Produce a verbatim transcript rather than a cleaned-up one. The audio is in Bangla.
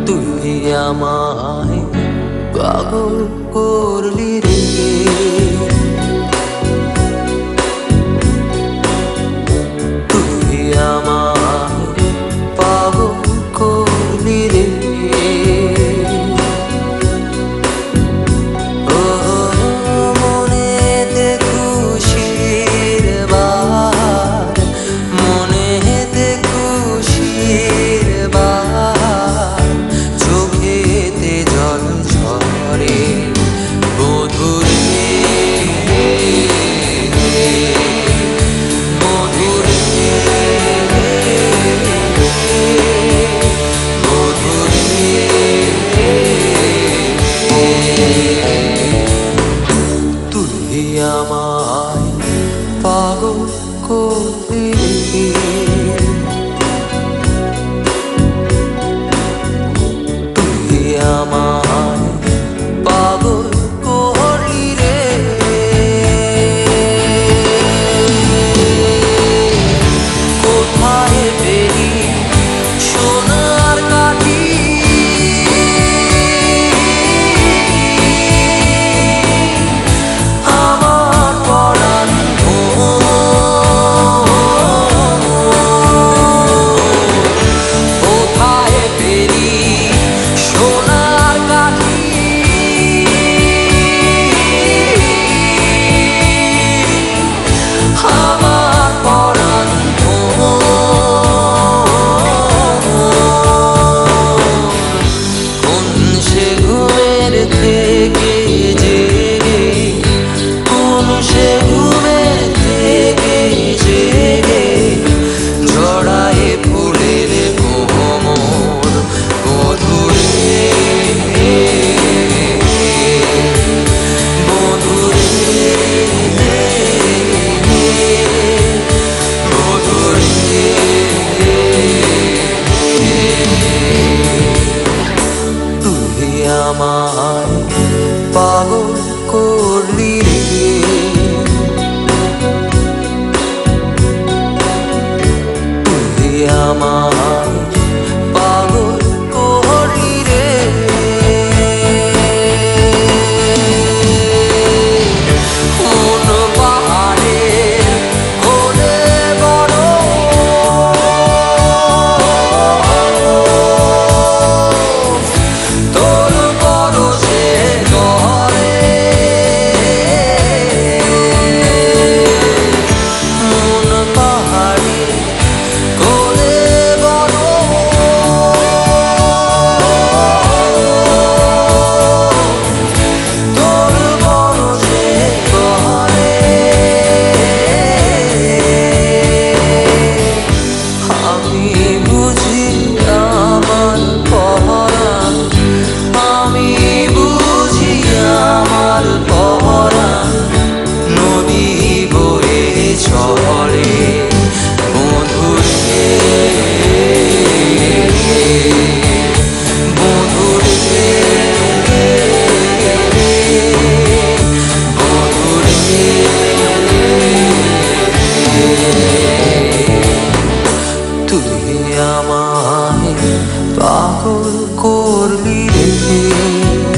তুই আমায় পাগল করলি রে, তুই আমায় পাগল করলি রে। ও মনেতে খুশির বার, মনেতে খুশির বার, চোখেতে জল ঝরে মধুরে মধুরে মধুরে। তুই আমায় পাগল করলি রে, তুই আমায় পাগল করলি রে। কোথায় পেলি সোনার কাঠি, আমার পরাণ কোথায় পেলি সোনার কাঠি, আমার পরাণ কোন সে ঘুমের থেকে জেগে, কোন সে ঘুমের থেকে জেগে জড়ায়ে ফুলের কোমর মধুরে মধুরে মধুরে। তুই আমায় পাগল করলি রে, তুই আমায় পাগল করলি রে। কোন পাহাড়ে কোলে বড়, তোর পরশে গহরে, মন পাহাড়ে কোলে বড়, তোর পরশে গহরে। আমি বুঝি আমার পরাণ, আমি বুঝি আমার পরাণ নদী বয়ে চলে মধুরে মধুরে মধুরে। তুই আমায় পাগল করলি রে।